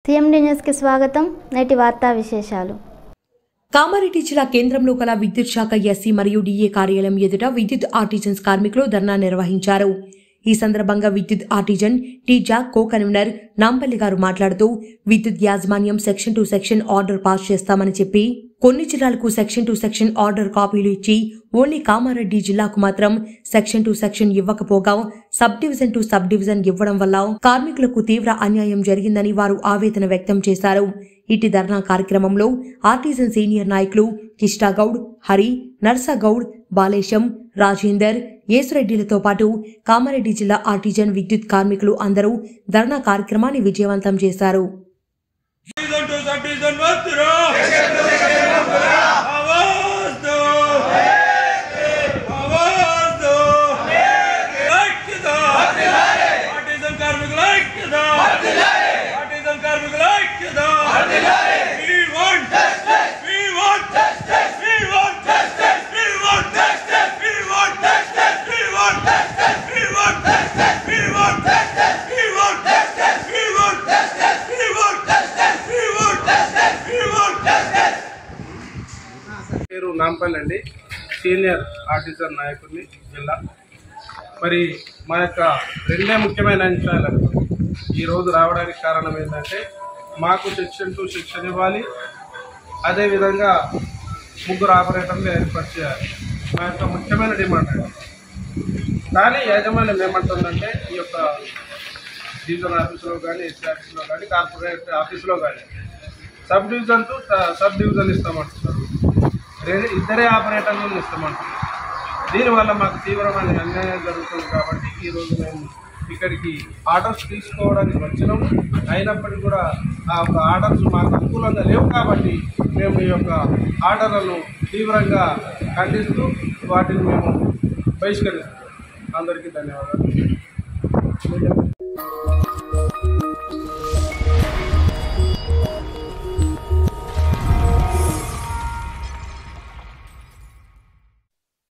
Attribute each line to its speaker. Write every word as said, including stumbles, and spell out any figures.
Speaker 1: టీఎండీ news కి స్వాగతం. నేటి వార్తా విశేషాలు.
Speaker 2: కామారెడ్డి జిల్లా కేంద్రంలో గల విద్యుత్ శాఖ ఎస్సీ మరియు డిఏ కార్యాలయం ఎదుట విద్యుత్ ఆర్టిజన్స్ కార్మికులు ధర్నా నిర్వహించారు. ఈ సందర్భంగా విద్యుత్ artisan T JAC co convener Nampally గారు మాట్లాడుతూ విద్యుత్ యాజమాన్యం section to section order pass చేస్తామని చెప్పి కొన్ని జిల్లాలకు సెక్షన్ టు సెక్షన్ ఆర్డర్ కాపీలు ఇచ్చి ఓన్లీ కామారెడ్డి జిల్లాకు మాత్రం సెక్షన్ టు సెక్షన్ ఇవ్వకపోగా sub division to sub division ఇవ్వడం వల్ల కార్మికులకు తీవ్ర అన్యాయం జరిగిందని వారు ఆవేదన వ్యక్తం చేశారు. ఇటు ధర్నా కార్యక్రమంలో ఆర్టిజన్ సీనియర్ నాయకులు కిష్టాగౌడ్, హరి, నర్సగౌడ్, బాలేశం, రాజేందర్, యేసురెడ్డిలతో పాటు కామారెడ్డి జిల్లా ఆర్టిజన్ విద్యుత్ కార్మికులు అందరూ ధర్నా కార్యక్రమాన్ని విజయవంతం చేశారు.
Speaker 3: పేరు నాంపల్లి అండి, సీనియర్ ఆర్టిజన్ నాయకుడిని జిల్లా. మరి మా యొక్క రెండే ముఖ్యమైన అంశాలు ఈరోజు రావడానికి కారణం ఏంటంటే మాకు సెక్షన్ టు సెక్షన్ ఇవ్వాలి, అదేవిధంగా ముగ్గురు ఆపరేటర్లు ఏర్పాటు చేయాలి. మా యొక్క ముఖ్యమైన డిమాండ్ అండి. కానీ యాజమాన్యం ఏమంటుందంటే ఈ యొక్క డివిజన్ ఆఫీసులో కానీ, ఎస్సీ ఆఫీసులో కానీ, కార్పొరేట్ ఆఫీసులో కానీ sub division to sub division ఇస్తామంటున్నారు. రెండు ఇద్దరే ఆపరేటర్లను ఇస్తామంటున్నారు. దీనివల్ల మాకు తీవ్రమైన అన్యాయం జరుగుతుంది. కాబట్టి ఈరోజు మేము ఇక్కడికి ఆర్డర్స్ తీసుకోవడానికి వచ్చినాము. అయినప్పటికీ కూడా ఆ యొక్క ఆర్డర్స్ మాకు అనుకూలంగా లేవు. కాబట్టి మేము ఈ యొక్క ఆర్డర్లను తీవ్రంగా ఖండిస్తూ వాటిని మేము బహిష్కరిస్తాం. అందరికీ ధన్యవాదాలు.